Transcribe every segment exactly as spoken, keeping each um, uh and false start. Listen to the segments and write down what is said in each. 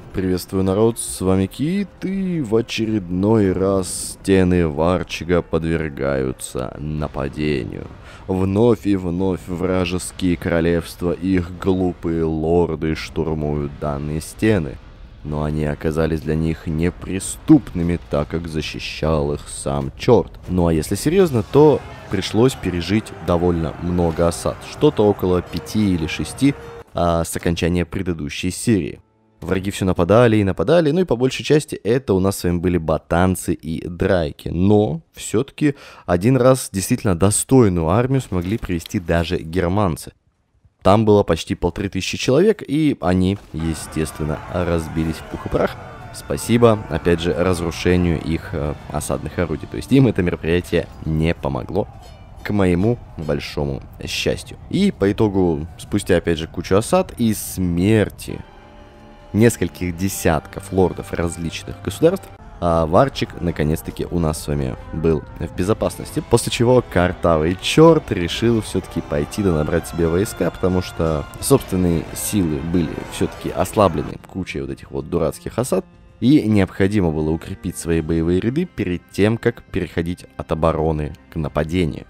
Приветствую, народ, с вами Кит, и в очередной раз стены Варчига подвергаются нападению. Вновь и вновь вражеские королевства и их глупые лорды штурмуют данные стены. Но они оказались для них неприступными, так как защищал их сам черт. Ну а если серьезно, то пришлось пережить довольно много осад. Что-то около пяти или шести а, с окончания предыдущей серии. Враги все нападали и нападали, ну и по большей части это у нас с вами были ботанцы и драйки. Но все-таки один раз действительно достойную армию смогли привести даже германцы. Там было почти полторы тысячи человек, и они, естественно, разбились в пух и прах. Спасибо, опять же, разрушению их э, осадных орудий. То есть им это мероприятие не помогло, к моему большому счастью. И по итогу, спустя опять же кучу осад и смерти нескольких десятков лордов различных государств, а Варчик наконец-таки у нас с вами был в безопасности. После чего картавый черт решил все-таки пойти да набрать себе войска, потому что собственные силы были все-таки ослаблены кучей вот этих вот дурацких осад, и необходимо было укрепить свои боевые ряды перед тем, как переходить от обороны к нападению.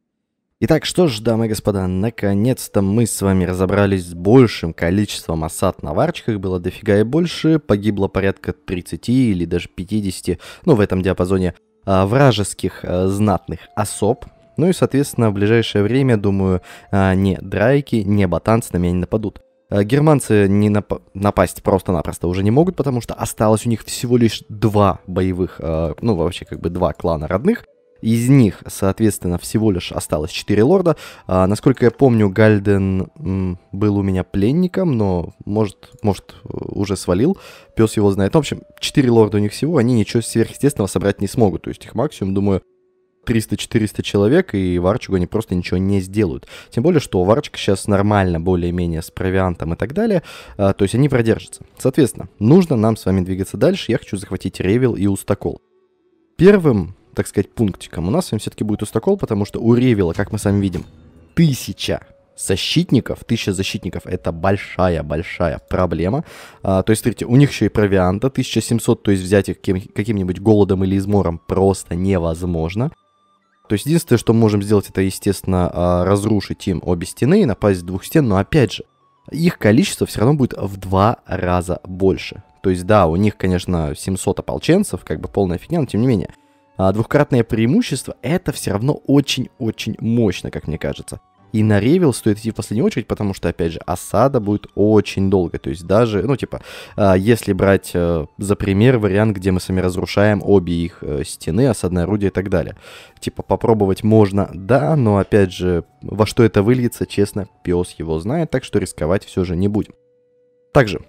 Итак, что ж, дамы и господа, наконец-то мы с вами разобрались с большим количеством осад на Варчиках, было дофига и больше, погибло порядка тридцати или даже пятидесяти, ну в этом диапазоне, а, вражеских а, знатных особ. Ну и, соответственно, в ближайшее время, думаю, а, ни драйки, ни ботанцы на меня не нападут. А, германцы не нап- напасть просто-напросто уже не могут, потому что осталось у них всего лишь два боевых, а, ну вообще как бы два клана родных. Из них, соответственно, всего лишь осталось четыре лорда. А, насколько я помню, Гальден м, был у меня пленником, но может, может уже свалил. Пес его знает. В общем, четыре лорда у них всего, они ничего сверхъестественного собрать не смогут. То есть их максимум, думаю, триста-четыреста человек, и Варчигу они просто ничего не сделают. Тем более, что Варчик сейчас нормально, более-менее с провиантом и так далее. А, то есть они продержатся. Соответственно, нужно нам с вами двигаться дальше. Я хочу захватить Ревил и Устакол. Первым, так сказать, пунктиком у нас с вами все-таки будет Устакол, потому что у Ревила, как мы с вами видим, тысяча защитников, тысяча защитников — это большая-большая проблема. А, то есть, смотрите, у них еще и провианта, тысяча семьсот, то есть взять их кем- каким-нибудь голодом или измором просто невозможно. То есть, единственное, что мы можем сделать, это, естественно, а, разрушить им обе стены и напасть с двух стен, но, опять же, их количество все равно будет в два раза больше. То есть, да, у них, конечно, семьсот ополченцев, как бы полная фигня, но тем не менее. А двухкратное преимущество — это все равно очень-очень мощно, как мне кажется. И на Ревил стоит идти в последнюю очередь, потому что, опять же, осада будет очень долго. То есть даже, ну, типа, если брать за пример вариант, где мы с вами разрушаем обе их стены, осадное орудие и так далее. Типа, попробовать можно, да, но, опять же, во что это выльется, честно, пес его знает, так что рисковать все же не будем. Также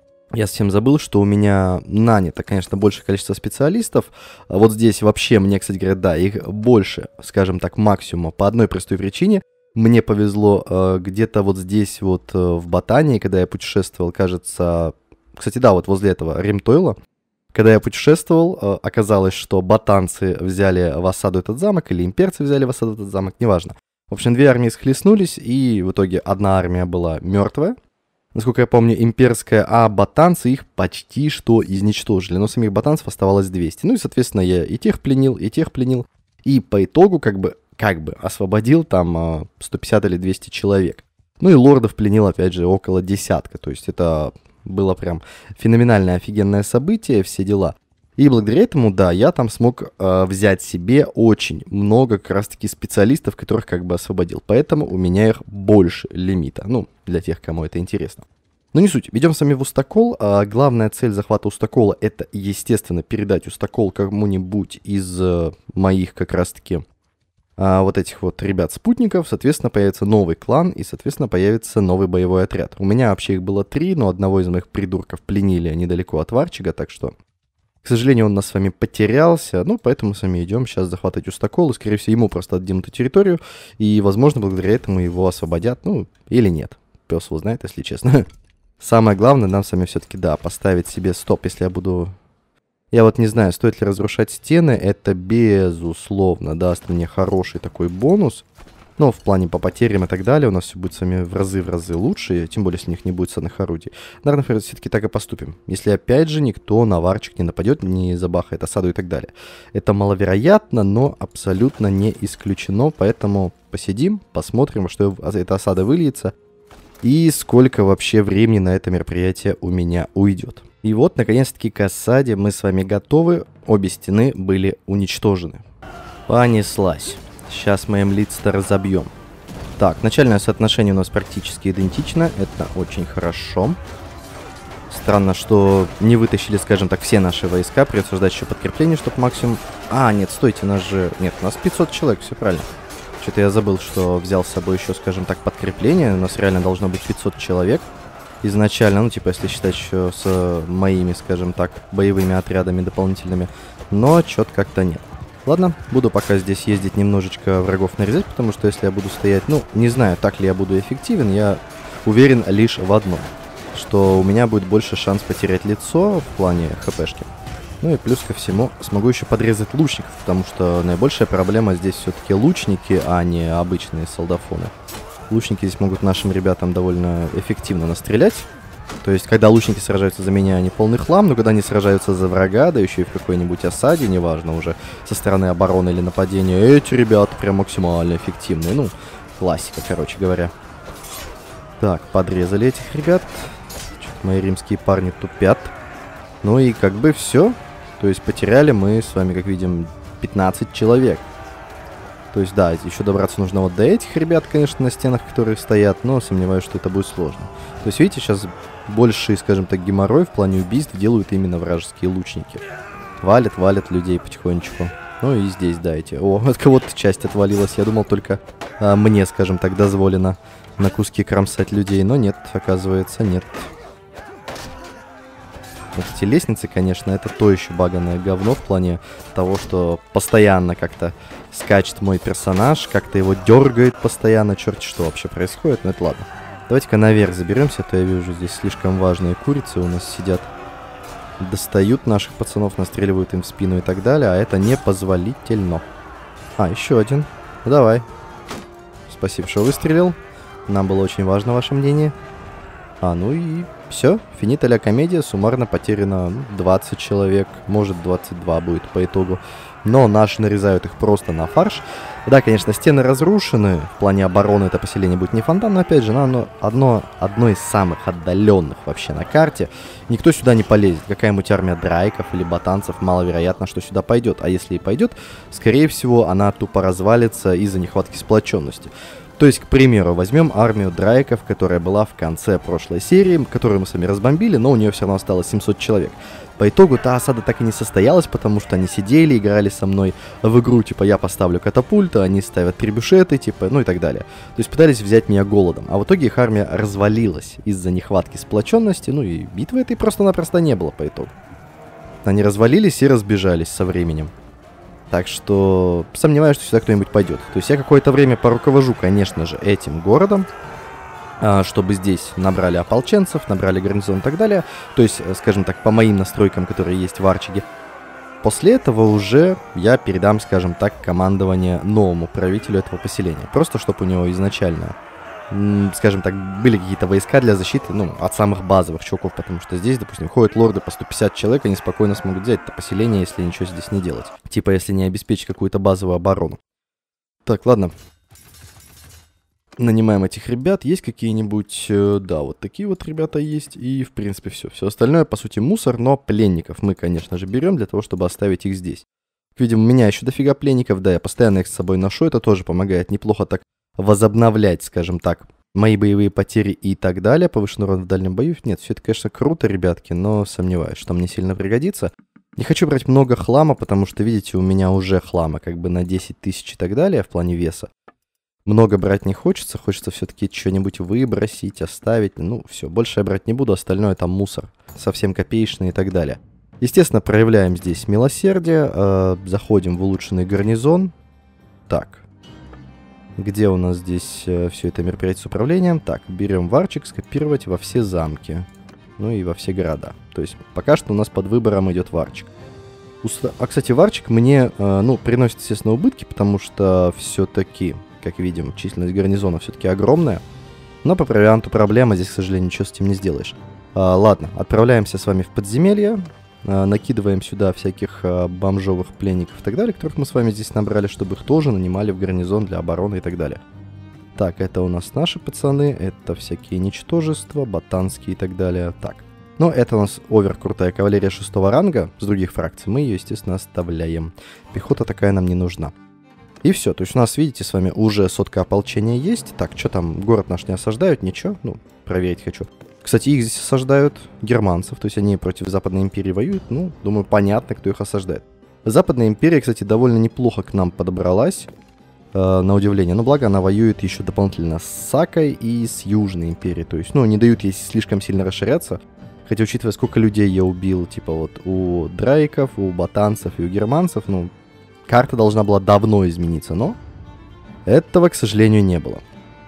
я совсем забыл, что у меня нанято, конечно, большее количество специалистов. Вот здесь вообще мне, кстати говоря, да, их больше, скажем так, максимума по одной простой причине. Мне повезло э, где-то вот здесь вот э, в Ботании, когда я путешествовал, кажется... Кстати, да, вот возле этого Римтойла. Когда я путешествовал, э, оказалось, что ботанцы взяли в осаду этот замок, или имперцы взяли в осаду этот замок, неважно. В общем, две армии схлестнулись, и в итоге одна армия была мертвая. Насколько я помню, имперская, а ботанцы их почти что изничтожили. Но самих ботанцев оставалось двести. Ну и, соответственно, я и тех пленил, и тех пленил. И по итогу, как бы, как бы освободил там сто пятьдесят или двести человек. Ну и лордов пленил, опять же, около десятка. То есть это было прям феноменальное, офигенное событие, все дела. И благодаря этому, да, я там смог э, взять себе очень много как раз-таки специалистов, которых как бы освободил. Поэтому у меня их больше лимита. Ну, для тех, кому это интересно. Но не суть. Идем с вами в Устакол. А главная цель захвата Устакола — это, естественно, передать Устакол кому-нибудь из э, моих как раз-таки э, вот этих вот ребят-спутников. Соответственно, появится новый клан и, соответственно, появится новый боевой отряд. У меня вообще их было три, но одного из моих придурков пленили недалеко от Варчига, так что... К сожалению, он нас с вами потерялся, ну, поэтому с вами идем сейчас захватывать Устакол, и, скорее всего, ему просто отдадим эту территорию, и, возможно, благодаря этому его освободят, ну, или нет. Пес его знает, если честно. Самое главное, нам с вами все-таки, да, поставить себе стоп, если я буду... Я вот не знаю, стоит ли разрушать стены, это, безусловно, даст мне хороший такой бонус. Но в плане по потерям и так далее у нас все будет с вами в разы, в разы лучше, тем более, если у них не будет ценных орудий. Наверное, все-таки так и поступим. Если опять же никто на варчик не нападет, не забахает осаду и так далее. Это маловероятно, но абсолютно не исключено, поэтому посидим, посмотрим, что эта осада выльется и сколько вообще времени на это мероприятие у меня уйдет. И вот, наконец-таки, к осаде мы с вами готовы. Обе стены были уничтожены. Понеслась. Сейчас мы им лица разобьем. Так, начальное соотношение у нас практически идентично. Это очень хорошо. Странно, что не вытащили, скажем так, все наши войска. Придется ждать еще подкрепление, чтобы максимум... А, нет, стойте, нас же... Нет, у нас пятьсот человек, все правильно. Что-то я забыл, что взял с собой еще, скажем так, подкрепление. У нас реально должно быть пятьсот человек изначально. Ну, типа, если считать еще с моими, скажем так, боевыми отрядами дополнительными. Но что-то как-то нет. Ладно, буду пока здесь ездить немножечко врагов нарезать, потому что если я буду стоять... Ну, не знаю, так ли я буду эффективен. Я уверен лишь в одном. Что у меня будет больше шанс потерять лицо в плане хпшки. Ну и плюс ко всему смогу еще подрезать лучников, потому что наибольшая проблема здесь все-таки лучники, а не обычные солдафоны. Лучники здесь могут нашим ребятам довольно эффективно настрелять. То есть, когда лучники сражаются за меня, они полный хлам, но когда они сражаются за врага, да еще и в какой-нибудь осаде, неважно уже, со стороны обороны или нападения, эти ребята прям максимально эффективные. Ну, классика, короче говоря. Так, подрезали этих ребят. Что-то мои римские парни тупят. Ну и как бы все. То есть потеряли мы с вами, как видим, пятнадцать человек. То есть, да, еще добраться нужно вот до этих ребят, конечно, на стенах, которые стоят, но сомневаюсь, что это будет сложно. То есть, видите, сейчас больше, скажем так, геморрой в плане убийств делают именно вражеские лучники. Валят, валят людей потихонечку. Ну и здесь, да, эти... О, от кого-то часть отвалилась. Я думал, только а, мне, скажем так, дозволено на куски кромсать людей, но нет, оказывается, нет. Вот эти лестницы, конечно, это то еще баганое говно в плане того, что постоянно как-то скачет мой персонаж, как-то его дергает постоянно, черт что вообще происходит, но это ладно. Давайте-ка наверх заберемся, а то я вижу, здесь слишком важные курицы у нас сидят. Достают наших пацанов, настреливают им в спину и так далее, а это непозволительно. А, еще один. Ну, давай. Спасибо, что выстрелил. Нам было очень важно ваше мнение. А, ну и все. Финита ля комедия. Суммарно потеряно двадцать человек. Может, двадцать два будет по итогу. Но наши нарезают их просто на фарш. Да, конечно, стены разрушены. В плане обороны это поселение будет не фонтан, но опять же, оно одно, одно из самых отдаленных вообще на карте. Никто сюда не полезет. Какая-нибудь армия драйков или ботанцев, маловероятно, что сюда пойдет. А если и пойдет, скорее всего, она тупо развалится из-за нехватки сплоченности. То есть, к примеру, возьмем армию драйков, которая была в конце прошлой серии, которую мы сами разбомбили, но у нее все равно осталось семьсот человек. По итогу та осада так и не состоялась, потому что они сидели, играли со мной в игру, типа, я поставлю катапульты, они ставят трибюшеты, типа, ну и так далее. То есть пытались взять меня голодом. А в итоге их армия развалилась из-за нехватки сплоченности, ну и битвы этой просто-напросто не было по итогу. Они развалились и разбежались со временем. Так что сомневаюсь, что сюда кто-нибудь пойдет. То есть я какое-то время поруковожу, конечно же, этим городом, чтобы здесь набрали ополченцев, набрали гарнизон и так далее. То есть, скажем так, по моим настройкам, которые есть в Арчиге. После этого уже я передам, скажем так, командование новому правителю этого поселения. Просто чтобы у него изначально, скажем так, были какие-то войска для защиты, ну, от самых базовых чуваков, потому что здесь, допустим, ходят лорды по сто пятьдесят человек, они спокойно смогут взять это поселение, если ничего здесь не делать. Типа, если не обеспечить какую-то базовую оборону. Так, ладно. Нанимаем этих ребят. Есть какие-нибудь... Э, да, вот такие вот ребята есть. И, в принципе, все. Все остальное, по сути, мусор, но пленников мы, конечно же, берем для того, чтобы оставить их здесь. Видимо, у меня еще дофига пленников, да, я постоянно их с собой ношу, это тоже помогает неплохо так возобновлять, скажем так, мои боевые потери и так далее. Повышенный урон в дальнем бою. Нет, все это, конечно, круто, ребятки, но сомневаюсь, что мне сильно пригодится. Не хочу брать много хлама, потому что, видите, у меня уже хлама как бы на десять тысяч и так далее в плане веса. Много брать не хочется, хочется все-таки что-нибудь выбросить, оставить. Ну, все, больше я брать не буду, остальное там мусор, совсем копеечный и так далее. Естественно, проявляем здесь милосердие, э, заходим в улучшенный гарнизон. Так, где у нас здесь э, все это мероприятие с управлением? Так, берем варчик, скопировать во все замки, ну и во все города. То есть пока что у нас под выбором идет варчик. А, кстати, варчик мне, э, ну, приносит, естественно, убытки, потому что все-таки... как видим, численность гарнизона все-таки огромная. Но по провианту проблема, здесь, к сожалению, ничего с этим не сделаешь. А, ладно, отправляемся с вами в подземелье. А, накидываем сюда всяких а, бомжовых пленников и так далее, которых мы с вами здесь набрали, чтобы их тоже нанимали в гарнизон для обороны и так далее. Так, это у нас наши пацаны, это всякие ничтожества, ботанские и так далее. Так, ну это у нас овер крутая кавалерия шестого ранга с других фракций, мы ее, естественно, оставляем. Пехота такая нам не нужна. И все, то есть у нас, видите, с вами уже сотка ополчения есть. Так, что там, город наш не осаждают, ничего, ну, проверить хочу. Кстати, их здесь осаждают германцев, то есть они против Западной империи воюют, ну, думаю, понятно, кто их осаждает. Западная империя, кстати, довольно неплохо к нам подобралась. На удивление. Но благо она воюет еще дополнительно с Сакой и с Южной империей. То есть, ну, не дают ей слишком сильно расширяться. Хотя, учитывая, сколько людей я убил, типа вот у драйков, у ботанцев и у германцев, ну, карта должна была давно измениться, но этого, к сожалению, не было.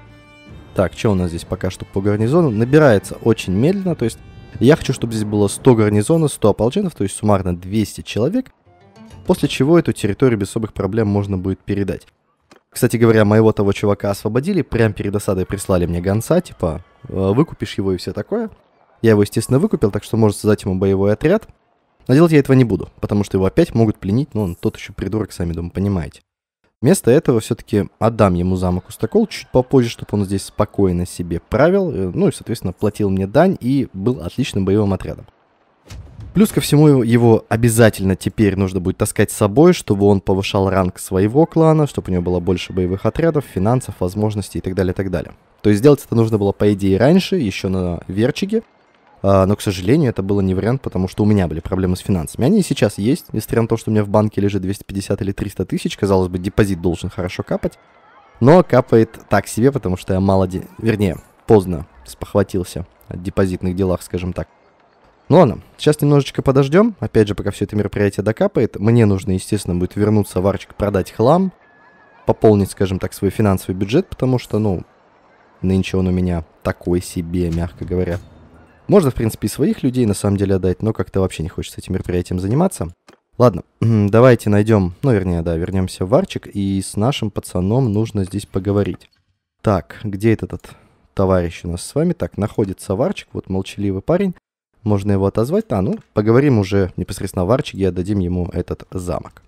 Так, что у нас здесь пока что по гарнизону? Набирается очень медленно, то есть я хочу, чтобы здесь было сто гарнизонов, сто ополченцев, то есть суммарно двести человек, после чего эту территорию без особых проблем можно будет передать. Кстати говоря, моего того чувака освободили, прямо перед осадой прислали мне гонца, типа, выкупишь его и все такое. Я его, естественно, выкупил, так что может создать ему боевой отряд. Но делать я этого не буду, потому что его опять могут пленить, но он тот еще придурок, сами, думаю, понимаете. Вместо этого все-таки отдам ему замок Устакол чуть попозже, чтобы он здесь спокойно себе правил, ну и, соответственно, платил мне дань и был отличным боевым отрядом. Плюс ко всему его обязательно теперь нужно будет таскать с собой, чтобы он повышал ранг своего клана, чтобы у него было больше боевых отрядов, финансов, возможностей и так далее, и так далее. То есть сделать это нужно было, по идее, раньше, еще на Верчиге, а, но, к сожалению, это было не вариант, потому что у меня были проблемы с финансами. Они и сейчас есть, несмотря на то, что у меня в банке лежит двести пятьдесят или триста тысяч, казалось бы, депозит должен хорошо капать, но капает так себе, потому что я мало, де... вернее, поздно спохватился о депозитных делах, скажем так. Ну ладно, сейчас немножечко подождем, опять же, пока все это мероприятие докапает. Мне нужно, естественно, будет вернуться в Арчик, продать хлам, пополнить, скажем так, свой финансовый бюджет, потому что, ну, нынче он у меня такой себе, мягко говоря. Можно, в принципе, и своих людей, на самом деле, отдать, но как-то вообще не хочется этим мероприятием заниматься. Ладно, давайте найдем, ну, вернее, да, вернемся в Арчик, и с нашим пацаном нужно здесь поговорить. Так, где этот, этот товарищ у нас с вами? Так, находится Варчик, вот молчаливый парень. Можно его отозвать, а ну, поговорим уже непосредственно в Арчиге и отдадим ему этот замок.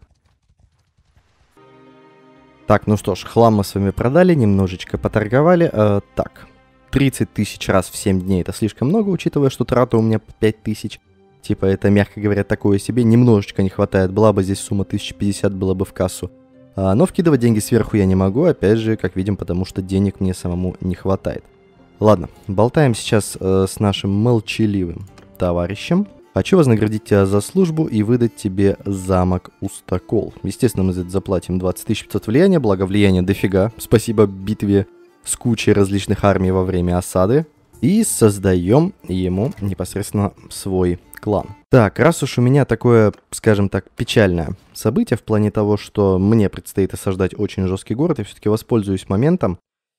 Так, ну что ж, хлам мы с вами продали, немножечко поторговали. Э, так, тридцать тысяч раз в семь дней это слишком много, учитывая, что трата у меня пять тысяч. Типа это, мягко говоря, такое себе, немножечко не хватает. Была бы здесь сумма тысяча пятьдесят, было бы в кассу. А, но вкидывать деньги сверху я не могу, опять же, как видим, потому что денег мне самому не хватает. Ладно, болтаем сейчас э, с нашим молчаливым товарищем. Хочу вознаградить тебя за службу и выдать тебе замок Устакол. Естественно, мы за это заплатим двадцать тысяч пятьсот влияния, благо влияния дофига. Спасибо битве с кучей различных армий во время осады. И создаем ему непосредственно свой клан. Так, раз уж у меня такое, скажем так, печальное событие в плане того, что мне предстоит осаждать очень жесткий город, я все-таки воспользуюсь моментом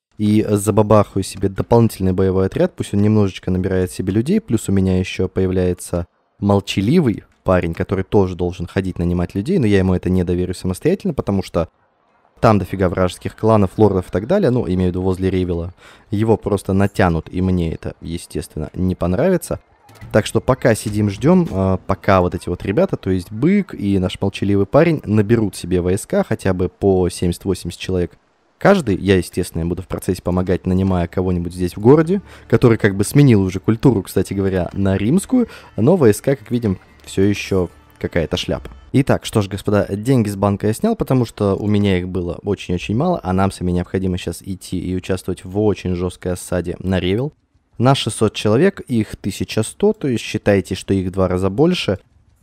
и забабахаю себе дополнительный боевой отряд, пусть он немножечко набирает себе людей, плюс у меня еще появляется молчаливый парень, который тоже должен ходить нанимать людей, но я ему это не доверю самостоятельно, потому что там дофига вражеских кланов, лордов и так далее, ну, имею в виду возле Ревела, его просто натянут, и мне это, естественно, не понравится. Так что пока сидим, ждем, пока вот эти вот ребята, то есть Бык и наш молчаливый парень, наберут себе войска, хотя бы по семьдесят-восемьдесят человек каждый. Я, естественно, буду в процессе помогать, нанимая кого-нибудь здесь в городе, который как бы сменил уже культуру, кстати говоря, на римскую, но войска, как видим, все еще какая-то шляпа. Итак, что ж, господа, деньги с банка я снял, потому что у меня их было очень-очень мало, а нам с вами необходимо сейчас идти и участвовать в очень жесткой осаде на Ревел. На шестьсот человек, их тысяча сто, то есть считайте, что их в два раза больше.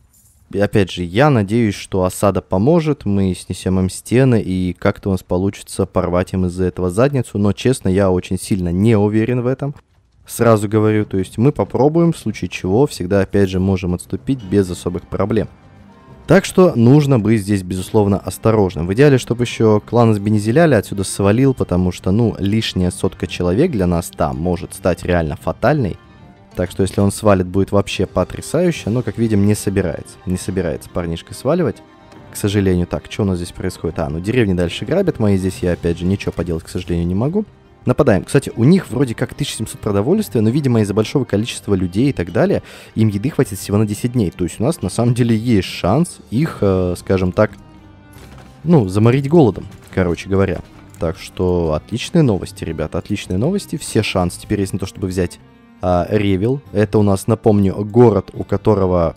И опять же, я надеюсь, что осада поможет, мы снесем им стены и как-то у нас получится порвать им из-за этого задницу, но честно, я очень сильно не уверен в этом. Сразу говорю, то есть мы попробуем, в случае чего всегда опять же можем отступить без особых проблем. Так что нужно быть здесь, безусловно, осторожным. В идеале, чтобы еще клан из Бенезеляля отсюда свалил, потому что, ну, лишняя сотка человек для нас там может стать реально фатальной. Так что, если он свалит, будет вообще потрясающе, но, как видим, не собирается. Не собирается парнишка сваливать. к сожалению. Так, что у нас здесь происходит? А, ну деревни дальше грабят мои, здесь я, опять же, ничего поделать, к сожалению, не могу. Нападаем. Кстати, у них вроде как тысяча семьсот продовольствия, но, видимо, из-за большого количества людей и так далее, им еды хватит всего на десять дней. То есть у нас, на самом деле, есть шанс их, э, скажем так, ну, заморить голодом, короче говоря. Так что отличные новости, ребята, отличные новости. Все шансы теперь есть на то, чтобы взять э, Ревил. Это у нас, напомню, город, у которого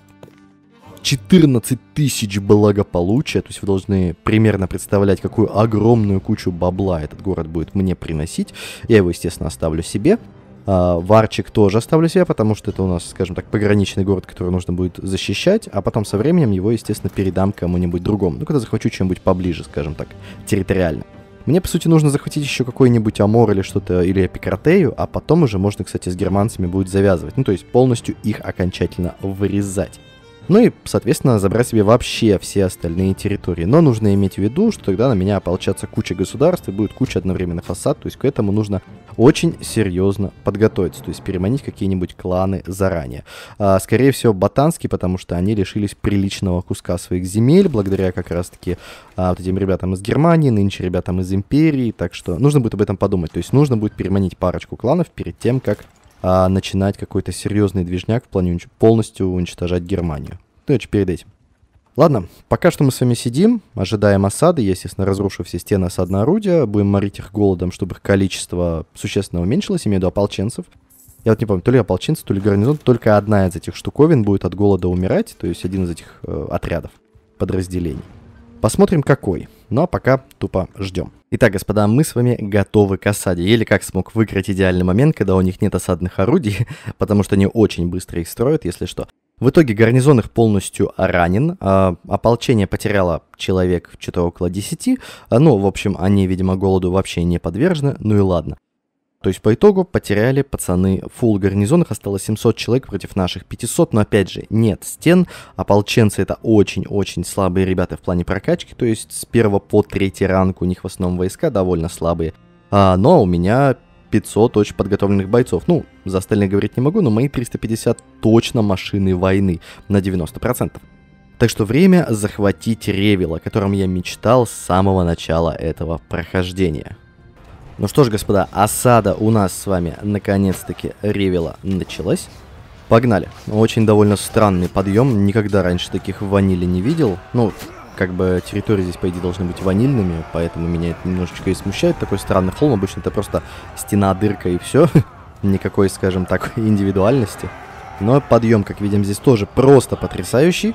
четырнадцать тысяч благополучия. То есть вы должны примерно представлять, какую огромную кучу бабла этот город будет мне приносить. Я его, естественно, оставлю себе. А, Варчик тоже оставлю себе, потому что это у нас, скажем так, пограничный город, который нужно будет защищать. А потом со временем его, естественно, передам кому-нибудь другому. Ну, когда захвачу чем-нибудь поближе, скажем так, территориально. Мне, по сути, нужно захватить еще какой-нибудь Амор или что-то, или Эпикратею, а потом уже можно, кстати, с германцами будет завязывать. Ну, то есть полностью их окончательно вырезать. Ну и, соответственно, забрать себе вообще все остальные территории. Но нужно иметь в виду, что тогда на меня ополчатся куча государств и будет куча одновременных осад. То есть к этому нужно очень серьезно подготовиться. То есть переманить какие-нибудь кланы заранее. А, скорее всего, ботанские, потому что они лишились приличного куска своих земель, благодаря как раз-таки а, вот этим ребятам из Германии, нынче ребятам из Империи. Так что нужно будет об этом подумать. То есть нужно будет переманить парочку кланов перед тем, как а начинать какой-то серьезный движняк в плане унич- полностью уничтожать Германию. Ну, это перед этим. Ладно, пока что мы с вами сидим, ожидаем осады. Я, естественно, разрушу все стены осадного орудия, будем морить их голодом, чтобы их количество существенно уменьшилось, имею в виду ополченцев. Я вот не помню, то ли ополченцы, то ли гарнизон, только одна из этих штуковин будет от голода умирать, то есть один из этих э, отрядов, подразделений. Посмотрим, какой. Ну, а пока тупо ждем. Итак, господа, мы с вами готовы к осаде. Еле как смог выиграть идеальный момент, когда у них нет осадных орудий, потому что они очень быстро их строят, если что. В итоге гарнизон их полностью ранен, а ополчение потеряло человек что-то около десяти, ну, в общем, они, видимо, голоду вообще не подвержены, ну и ладно. То есть по итогу потеряли пацаны фулл гарнизон, их осталось семьсот человек против наших пятисот, но опять же нет стен, ополченцы это очень-очень слабые ребята в плане прокачки, то есть с первого по третий ранг у них в основном войска довольно слабые, а, но у меня пятьсот очень подготовленных бойцов, ну, за остальных говорить не могу, но мои триста пятьдесят точно машины войны на девяносто процентов. Так что время захватить Ревил, о котором я мечтал с самого начала этого прохождения. Ну что ж, господа, осада у нас с вами наконец-таки Ревила началась. Погнали. Очень довольно странный подъем. Никогда раньше таких в ваниле не видел. Ну, как бы территории здесь, по идее, должны быть ванильными, поэтому меня это немножечко и смущает. Такой странный холм. Обычно это просто стена, дырка и все. Никакой, скажем так, индивидуальности. Но подъем, как видим, здесь тоже просто потрясающий.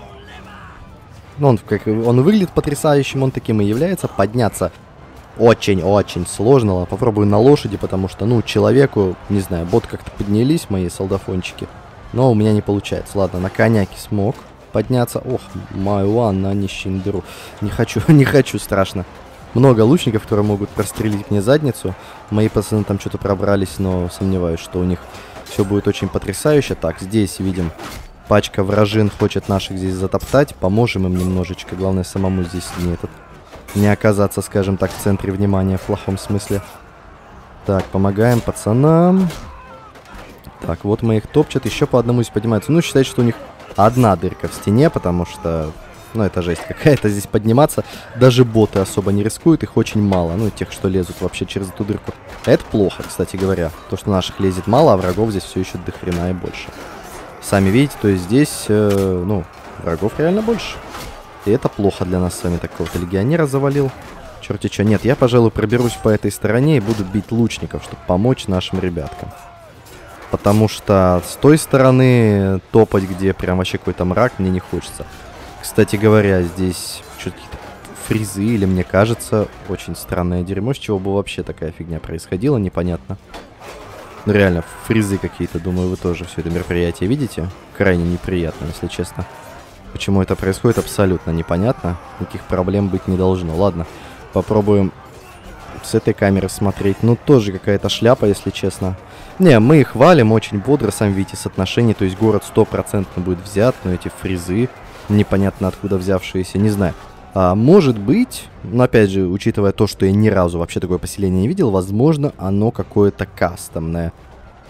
Он, как, он выглядит потрясающим, он таким и является. Подняться очень-очень сложно. Ладно, попробую на лошади, потому что, ну, человеку, не знаю, бот как-то поднялись, мои солдафончики. Но у меня не получается. Ладно, на коняке смог подняться. Ох, майуан, на нищендеру. Не хочу, не хочу, страшно. Много лучников, которые могут прострелить мне задницу. Мои пацаны там что-то пробрались, но сомневаюсь, что у них все будет очень потрясающе. Так, здесь видим, пачка вражин хочет наших здесь затоптать. Поможем им немножечко. Главное, самому здесь не этот... не оказаться, скажем так, в центре внимания в плохом смысле. Так, помогаем пацанам. Так, вот мы их топчат. Еще по одному здесь поднимаются. Ну, считайте, что у них одна дырка в стене, потому что... ну, это жесть какая-то здесь подниматься. Даже боты особо не рискуют, их очень мало. Ну, тех, что лезут вообще через эту дырку. Это плохо, кстати говоря. То, что наших лезет мало, а врагов здесь все еще до хрена и больше. Сами видите, то есть здесь, э, ну, врагов реально больше. И это плохо для нас с вами. Такого-то легионера завалил. Черти что. Нет, я, пожалуй, проберусь по этой стороне и буду бить лучников, чтобы помочь нашим ребяткам. Потому что с той стороны топать, где прям вообще какой-то мрак, мне не хочется. Кстати говоря, здесь что-то какие-то фризы, или мне кажется, очень странное дерьмо, с чего бы вообще такая фигня происходила, непонятно. Ну реально, фризы какие-то, думаю, вы тоже все это мероприятие видите. Крайне неприятно, если честно. Почему это происходит, абсолютно непонятно. Никаких проблем быть не должно. Ладно, попробуем с этой камеры смотреть. Ну, тоже какая-то шляпа, если честно. Не, мы их валим очень бодро, сами видите, соотношение. То есть город стопроцентно будет взят, но эти фризы, непонятно откуда взявшиеся, не знаю. А, может быть, но опять же, учитывая то, что я ни разу вообще такое поселение не видел, возможно, оно какое-то кастомное.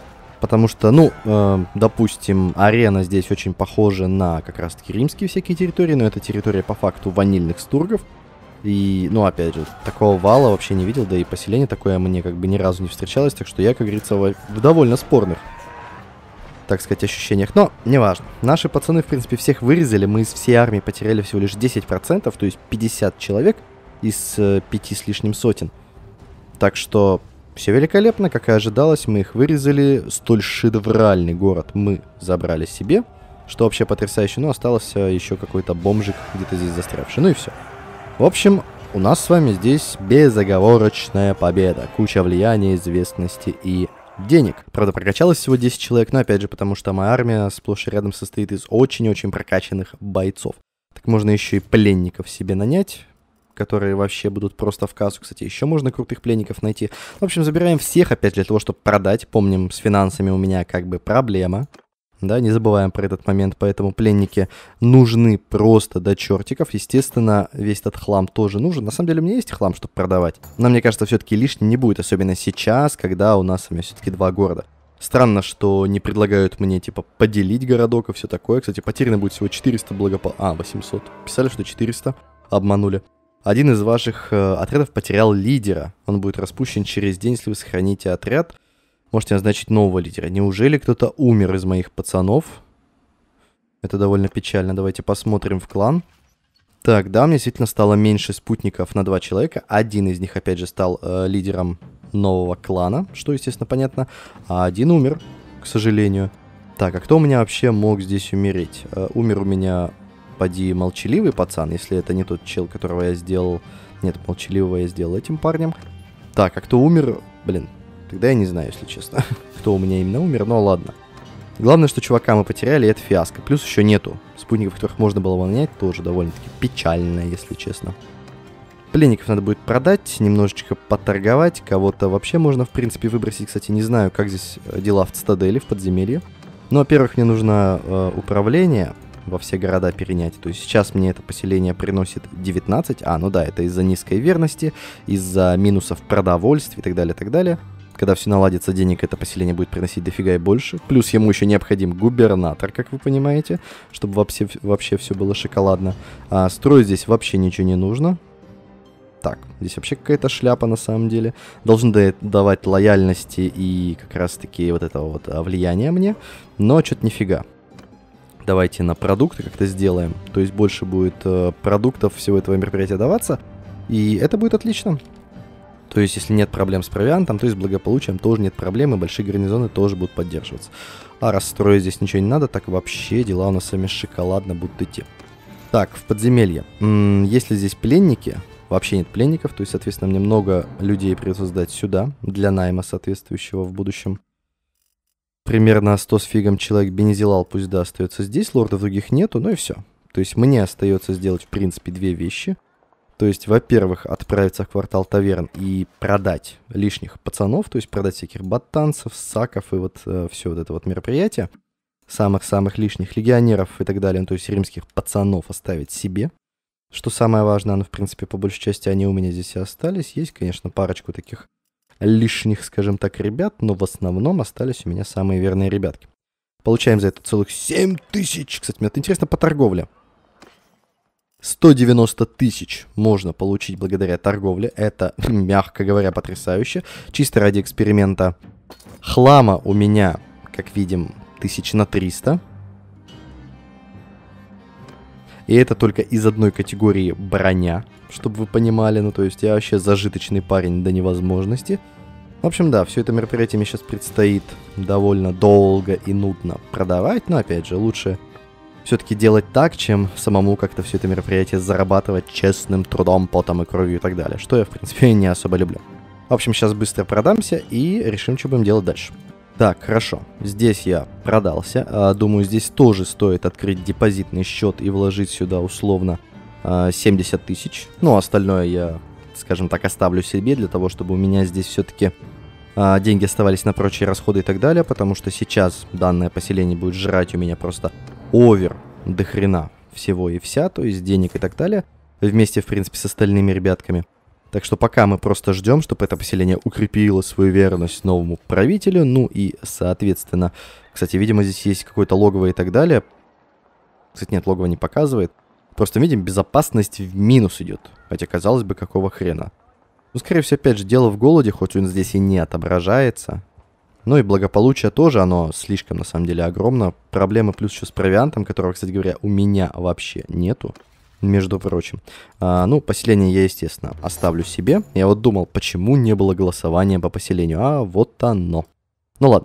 Потому что, ну, э, допустим, арена здесь очень похожа на как раз-таки римские всякие территории, но это территория по факту ванильных стургов. И, ну, опять же, такого вала вообще не видел, да и поселение такое мне как бы ни разу не встречалось, так что я, как говорится, в, в довольно спорных, так сказать, ощущениях. Но, неважно. Наши пацаны, в принципе, всех вырезали, мы из всей армии потеряли всего лишь десять процентов, то есть пятьдесят человек из э, пяти с лишним сотен. Так что... Все великолепно, как и ожидалось, мы их вырезали. Столь шедевральный город мы забрали себе, что вообще потрясающе. Но остался еще какой-то бомжик где-то здесь застрявший. Ну и все. В общем, у нас с вами здесь безоговорочная победа. Куча влияния, известности и денег. Правда, прокачалось всего десять человек, но опять же, потому что моя армия сплошь и рядом состоит из очень-очень прокачанных бойцов. Так можно еще и пленников себе нанять, которые вообще будут просто в кассу. Кстати, еще можно крутых пленников найти. В общем, забираем всех опять для того, чтобы продать. Помним, с финансами у меня как бы проблема. Да, не забываем про этот момент, поэтому пленники нужны просто до чертиков. Естественно, весь этот хлам тоже нужен. На самом деле у меня есть хлам, чтобы продавать. Но мне кажется, все-таки лишним не будет, особенно сейчас, когда у нас все-таки два города. Странно, что не предлагают мне, типа, поделить городок и все такое. Кстати, потеряно будет всего четыреста благопол... А, восемьсот. Писали, что четыреста. Обманули. Один из ваших э, отрядов потерял лидера. Он будет распущен через день, если вы сохраните отряд. Можете назначить нового лидера. Неужели кто-то умер из моих пацанов? Это довольно печально. Давайте посмотрим в клан. Так, да, мне действительно стало меньше спутников на два человека. Один из них, опять же, стал э, лидером нового клана, что, естественно, понятно. А один умер, к сожалению. Так, а кто у меня вообще мог здесь умереть? Э, умер у меня... Поди молчаливый пацан, если это не тот чел, которого я сделал. Нет, молчаливого я сделал этим парнем. Так, а кто умер? Блин, тогда я не знаю, если честно, кто у меня именно умер, но ладно. Главное, что чувака мы потеряли, и это фиаско. Плюс еще нету спутников, которых можно было нанять, тоже довольно-таки печально, если честно. Пленников надо будет продать, немножечко поторговать. Кого-то вообще можно, в принципе, выбросить. Кстати, не знаю, как здесь дела в цитадели, в подземелье. Но, во-первых, мне нужно э, управление во все города перенять. То есть сейчас мне это поселение приносит девятнадцать. А, ну да, это из-за низкой верности, из-за минусов продовольствия и так далее, и так далее. Когда все наладится, денег это поселение будет приносить дофига и больше. Плюс ему еще необходим губернатор, как вы понимаете, чтобы вообще, вообще все было шоколадно. А строить здесь вообще ничего не нужно. Так, здесь вообще какая-то шляпа на самом деле. Должен давать лояльности и как раз-таки вот этого вот влияния мне. Но что-то нифига. Давайте на продукты как-то сделаем. То есть больше будет э, продуктов всего этого мероприятия даваться. И это будет отлично. То есть если нет проблем с провиантом, то и с благополучием тоже нет проблем. И большие гарнизоны тоже будут поддерживаться. А раз строить здесь ничего не надо, так вообще дела у нас с вами шоколадно будут идти. Так, в подземелье. М-м, есть ли здесь пленники? Вообще нет пленников. То есть, соответственно, мне много людей придется сдать сюда. Для найма соответствующего в будущем. Примерно сто с фигом человек Бенезилал пусть да остается здесь, лордов других нету, ну и все. То есть мне остается сделать в принципе две вещи. То есть, во-первых, отправиться в квартал таверн и продать лишних пацанов, то есть продать всяких ботанцев, саков и вот э, все вот это вот мероприятие. Самых-самых лишних легионеров и так далее, ну, то есть римских пацанов оставить себе. Что самое важное, ну в принципе по большей части они у меня здесь и остались. Есть, конечно, парочку таких лишних, скажем так, ребят, но в основном остались у меня самые верные ребятки. Получаем за это целых семь тысяч. Кстати, мне это интересно по торговле. сто девяносто тысяч можно получить благодаря торговле. Это, мягко говоря, потрясающе. Чисто ради эксперимента. Хлама у меня, как видим, тысяч на триста. И это только из одной категории броня, чтобы вы понимали. Ну, то есть я вообще зажиточный парень до невозможности. В общем, да, все это мероприятие мне сейчас предстоит довольно долго и нудно продавать. Но, опять же, лучше все-таки делать так, чем самому как-то все это мероприятие зарабатывать честным трудом, потом и кровью и так далее. Что я, в принципе, не особо люблю. В общем, сейчас быстро продамся и решим, что будем делать дальше. Так, хорошо. Здесь я продался. А, думаю, здесь тоже стоит открыть депозитный счет и вложить сюда условно а, семьдесят тысяч. Ну, остальное я, скажем так, оставлю себе для того, чтобы у меня здесь все-таки а, деньги оставались на прочие расходы и так далее. Потому что сейчас данное поселение будет жрать у меня просто овер до хрена всего и вся. То есть денег и так далее. Вместе, в принципе, с остальными ребятками. Так что пока мы просто ждем, чтобы это поселение укрепило свою верность новому правителю. Ну и, соответственно, кстати, видимо, здесь есть какое-то логово и так далее. Кстати, нет, логово не показывает. Просто видим, безопасность в минус идет. Хотя, казалось бы, какого хрена. Ну, скорее всего, опять же, дело в голоде, хоть он здесь и не отображается. Ну и благополучие тоже, оно слишком, на самом деле, огромно. Проблемы плюс еще с провиантом, которого, кстати говоря, у меня вообще нету. Между прочим. А, ну, поселение я, естественно, оставлю себе. Я вот думал, почему не было голосования по поселению. А вот оно. Ну ладно.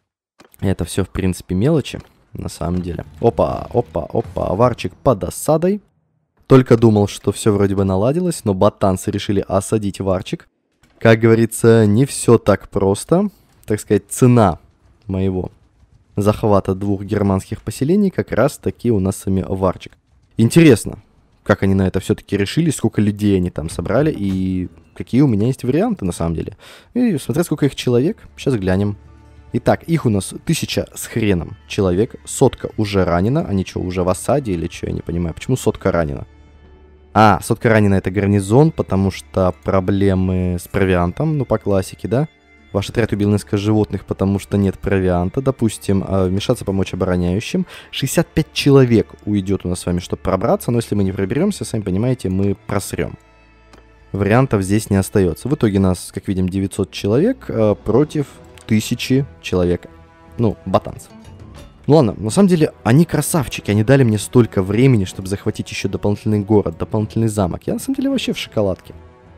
Это все, в принципе, мелочи. На самом деле. Опа, опа, опа. Варчик под осадой. Только думал, что все вроде бы наладилось, но ботанцы решили осадить Варчик. Как говорится, не все так просто. Так сказать, цена моего захвата двух германских поселений как раз таки у нас сами Варчик. Интересно, как они на это все-таки решили, сколько людей они там собрали и какие у меня есть варианты на самом деле. И смотря сколько их человек, сейчас глянем. Итак, их у нас тысяча с хреном человек, сотка уже ранена. Они что, уже в осаде или что, я не понимаю, почему сотка ранена? А, сотка ранена это гарнизон, потому что проблемы с провиантом, ну по классике, да? Ваш отряд убил несколько животных, потому что нет провианта. Допустим, вмешаться, помочь обороняющим. шестьдесят пять человек уйдет у нас с вами, чтобы пробраться. Но если мы не проберемся, сами понимаете, мы просрем. Вариантов здесь не остается. В итоге нас, как видим, девятьсот человек против тысячи человек. Ну, ботанцев. Ну ладно, на самом деле, они красавчики. Они дали мне столько времени, чтобы захватить еще дополнительный город, дополнительный замок. Я на самом деле вообще в шоколадке.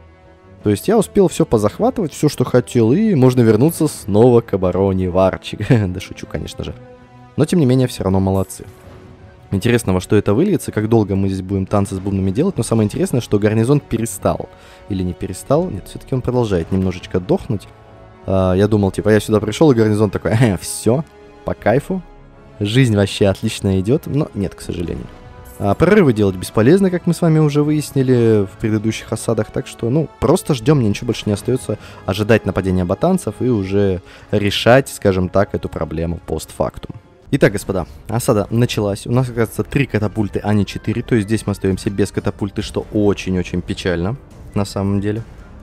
То есть я успел все позахватывать, все, что хотел, и можно вернуться снова к обороне Варчик. Да шучу, конечно же. Но, тем не менее, все равно молодцы. Интересно, во что это выльется, как долго мы здесь будем танцы с бубнами делать. Но самое интересное, что гарнизон перестал. Или не перестал. Нет, все-таки он продолжает немножечко дохнуть. А, я думал, типа, я сюда пришел, и гарнизон такой, э, все, по кайфу. Жизнь вообще отлично идет. Но нет, к сожалению. А прорывы делать бесполезно, как мы с вами уже выяснили в предыдущих осадах. Так что, ну, просто ждем, мне ничего больше не остается. Ожидать нападения ботанцев и уже решать, скажем так, эту проблему постфактум. Итак, господа, осада началась. У нас, кажется, три катапульты, а не четыре. То есть здесь мы остаемся без катапульты, что очень-очень печально, на самом деле.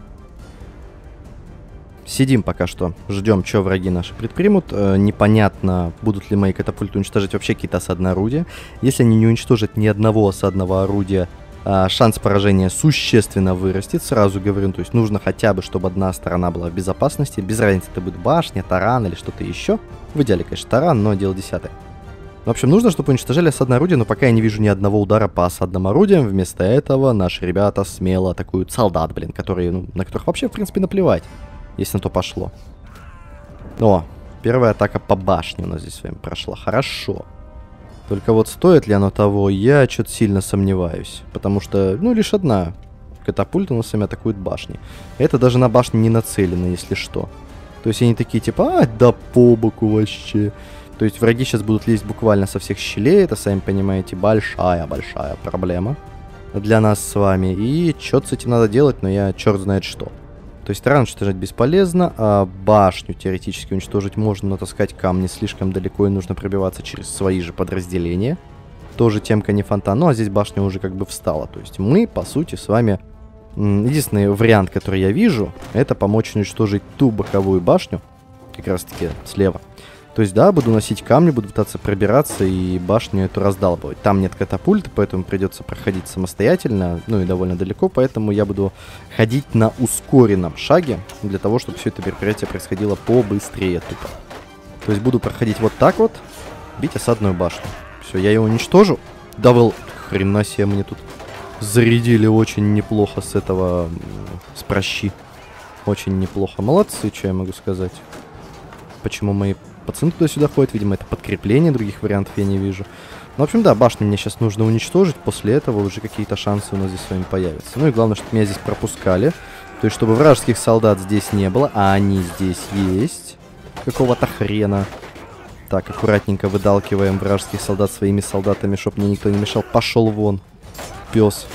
Сидим пока что, ждем, что враги наши предпримут. Э, непонятно, будут ли мои катапульты уничтожать вообще какие-то осадные орудия. Если они не уничтожат ни одного осадного орудия, э, шанс поражения существенно вырастет, сразу говорю. То есть нужно хотя бы, чтобы одна сторона была в безопасности. Без разницы, это будет башня, таран или что-то еще. В идеале, конечно, таран, но дело десятое. В общем, нужно, чтобы уничтожали осадное орудие, но пока я не вижу ни одного удара по осадным орудиям. Вместо этого наши ребята смело атакуют солдат, блин, которые, ну, на которых вообще, в принципе, наплевать. Если на то пошло. О, первая атака по башне у нас здесь с вами прошла. Хорошо. Только вот стоит ли оно того, я что-то сильно сомневаюсь. Потому что, ну, лишь одна катапульта у нас с вами атакует башни. Это даже на башни не нацелено, если что. То есть они такие типа, а, да по боку вообще. То есть враги сейчас будут лезть буквально со всех щелей. Это, сами понимаете, большая-большая проблема для нас с вами. И что-то с этим надо делать, но я черт знает что. То есть таран уничтожать бесполезно, а башню теоретически уничтожить можно, но таскать камни слишком далеко и нужно пробиваться через свои же подразделения. Тоже темка не фонтан, ну а здесь башня уже как бы встала. То есть мы, по сути, с вами... Единственный вариант, который я вижу, это помочь уничтожить ту боковую башню, как раз таки слева. То есть, да, буду носить камни, буду пытаться пробираться и башню эту раздалбывать. Там нет катапульты, поэтому придется проходить самостоятельно, ну и довольно далеко, поэтому я буду ходить на ускоренном шаге, для того, чтобы все это мероприятие происходило побыстрее тупо. То есть буду проходить вот так вот, бить осадную башню. Все, я ее уничтожу. Дабл, хрена себе, мне тут зарядили очень неплохо с этого, с прощи. Очень неплохо. Молодцы, что я могу сказать. Почему мои... Пацаны туда-сюда ходят, видимо, это подкрепление, других вариантов я не вижу. Ну, в общем, да, башню мне сейчас нужно уничтожить, после этого уже какие-то шансы у нас здесь с вами появятся. Ну и главное, чтобы меня здесь пропускали, то есть чтобы вражеских солдат здесь не было, а они здесь есть. Какого-то хрена. Так, аккуратненько выдалкиваем вражеских солдат своими солдатами, чтобы мне никто не мешал. Пошел вон, пес.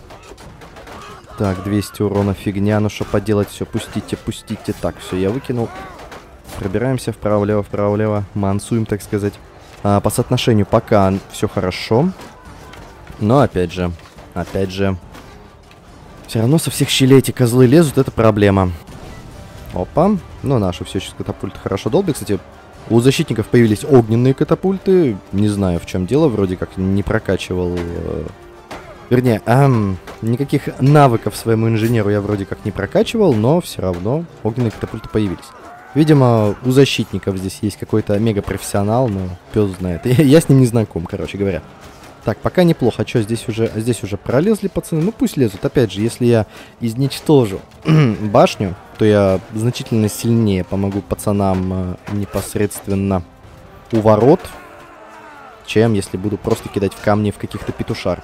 Так, двести урона, фигня, ну что поделать, все, пустите, пустите. Так, все, я выкинул. Пробираемся вправо-влево, вправо-влево. Мансуем, так сказать. А, по соотношению пока все хорошо. Но, опять же, опять же, Все равно со всех щелей эти козлы лезут, это проблема. Опа. Ну, наши все сейчас катапульты хорошо долбят. Кстати, у защитников появились огненные катапульты. Не знаю, в чем дело. Вроде как не прокачивал... Э... Вернее, эм, никаких навыков своему инженеру я вроде как не прокачивал, но все равно огненные катапульты появились. Видимо, у защитников здесь есть какой-то мега-профессионал, но пес знает. Я, я с ним не знаком, короче говоря. Так, пока неплохо. А что, здесь уже, здесь уже пролезли пацаны? Ну, пусть лезут. Опять же, если я изничтожу башню, то я значительно сильнее помогу пацанам э, непосредственно у ворот, чем если буду просто кидать в камни в каких-то петушар.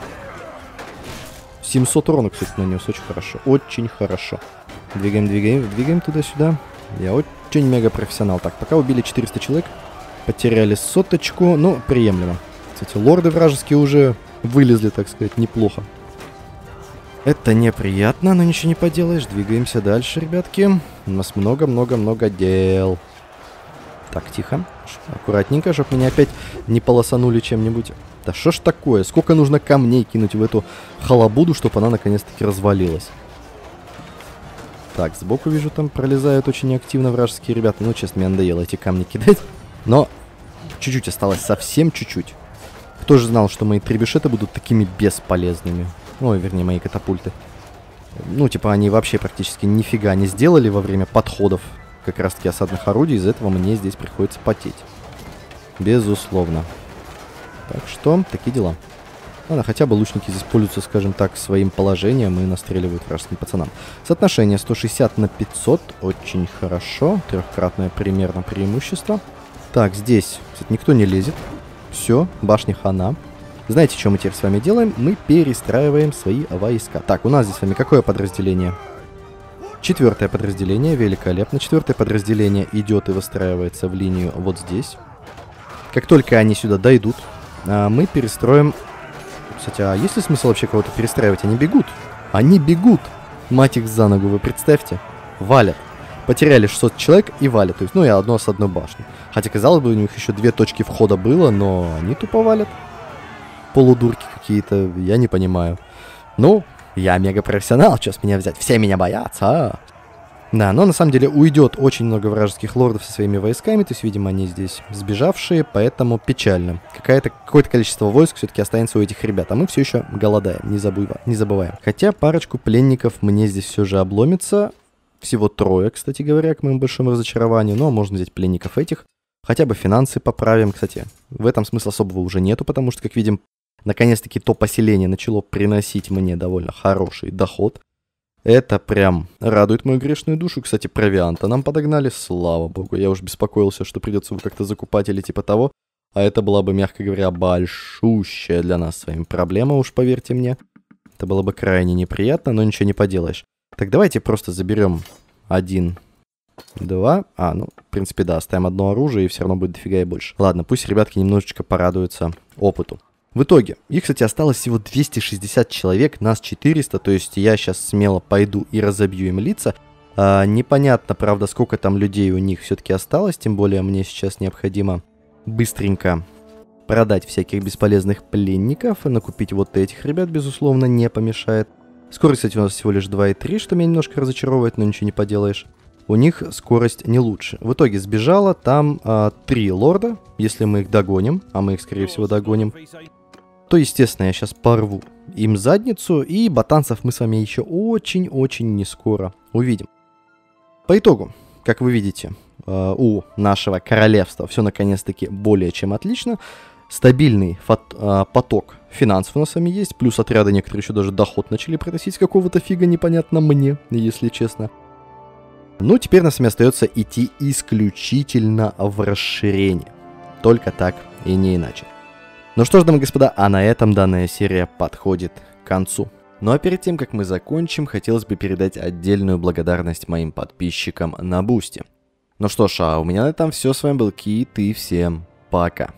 семьсот урона, кстати, нанес. Очень хорошо. Очень хорошо. Двигаем, двигаем, двигаем туда-сюда. Я очень мега-профессионал. Так, пока убили четыреста человек. Потеряли соточку. Ну, приемлемо. Кстати, лорды вражеские уже вылезли, так сказать, неплохо. Это неприятно, но ничего не поделаешь. Двигаемся дальше, ребятки. У нас много-много-много дел. Так, тихо. Аккуратненько, чтобы меня опять не полосанули чем-нибудь. Да что ж такое? Сколько нужно камней кинуть в эту халабуду, чтобы она наконец-таки развалилась? Так, сбоку вижу, там пролезают очень активно вражеские ребята. Ну, честно, мне надоело эти камни кидать. Но чуть-чуть осталось, совсем чуть-чуть. Кто же знал, что мои требюшеты будут такими бесполезными? Ой, вернее, мои катапульты. Ну, типа, они вообще практически нифига не сделали во время подходов как раз-таки осадных орудий. Из-за этого мне здесь приходится потеть. Безусловно. Так что, такие дела. Ладно, хотя бы лучники здесь пользуются, скажем так, своим положением и настреливают вражеским пацанам. Соотношение сто шестьдесят на пятьсот. Очень хорошо. Трехкратное примерно преимущество. Так, здесь, кстати, никто не лезет. Все, башня хана. Знаете, что мы теперь с вами делаем? Мы перестраиваем свои войска. Так, у нас здесь с вами какое подразделение? Четвертое подразделение, великолепно. Четвертое подразделение идет и выстраивается в линию вот здесь. Как только они сюда дойдут, мы перестроим... Кстати, а есть ли смысл вообще кого-то перестраивать? Они бегут. Они бегут. Мать их за ногу, вы представьте. Валят. Потеряли шестьсот человек и валят. То есть, ну, и одно с одной башни. Хотя, казалось бы, у них еще две точки входа было, но они тупо валят. Полудурки какие-то, я не понимаю. Ну, я мега-профессионал, что с меня взять? Все меня боятся, а? Да, но на самом деле уйдет очень много вражеских лордов со своими войсками, то есть, видимо, они здесь сбежавшие, поэтому печально. Какое-то, какое-то количество войск все-таки останется у этих ребят, а мы все еще голодаем, не, забыва, не забываем. Хотя парочку пленников мне здесь все же обломится. Всего трое, кстати говоря, к моему большому разочарованию, но можно взять пленников этих. Хотя бы финансы поправим, кстати. В этом смысла особого уже нету, потому что, как видим, наконец-таки то поселение начало приносить мне довольно хороший доход. Это прям радует мою грешную душу. Кстати, провианта нам подогнали, слава богу. Я уж беспокоился, что придется его как-то закупать или типа того. А это была бы, мягко говоря, большущая для нас с вами проблема, уж поверьте мне. Это было бы крайне неприятно, но ничего не поделаешь. Так, давайте просто заберем один, два. А, ну, в принципе, да, оставим одно оружие, и все равно будет дофига и больше. Ладно, пусть ребятки немножечко порадуются опыту. В итоге, их, кстати, осталось всего двести шестьдесят человек, нас четыреста, то есть я сейчас смело пойду и разобью им лица. А, непонятно, правда, сколько там людей у них все-таки осталось, тем более мне сейчас необходимо быстренько продать всяких бесполезных пленников и накупить вот этих ребят, безусловно, не помешает. Скорость, кстати, у нас всего лишь два и три, что меня немножко разочаровывает, но ничего не поделаешь. У них скорость не лучше. В итоге сбежало там а, три лорда, если мы их догоним, а мы их, скорее всего, догоним, то, естественно, я сейчас порву им задницу, и ботанцев мы с вами еще очень-очень не скоро увидим. По итогу, как вы видите, а, у нашего королевства все наконец-таки более чем отлично. Стабильный фот, а, поток финансов у нас с вами есть, плюс отряды некоторые еще даже доход начали приносить с какого-то фига, непонятно мне, если честно. Ну, теперь нам с вами остается идти исключительно в расширение. Только так и не иначе. Ну что ж, дамы и господа, а на этом данная серия подходит к концу. Ну а перед тем, как мы закончим, хотелось бы передать отдельную благодарность моим подписчикам на Бусти. Ну что ж, а у меня на этом все. С вами был Кит, и всем пока.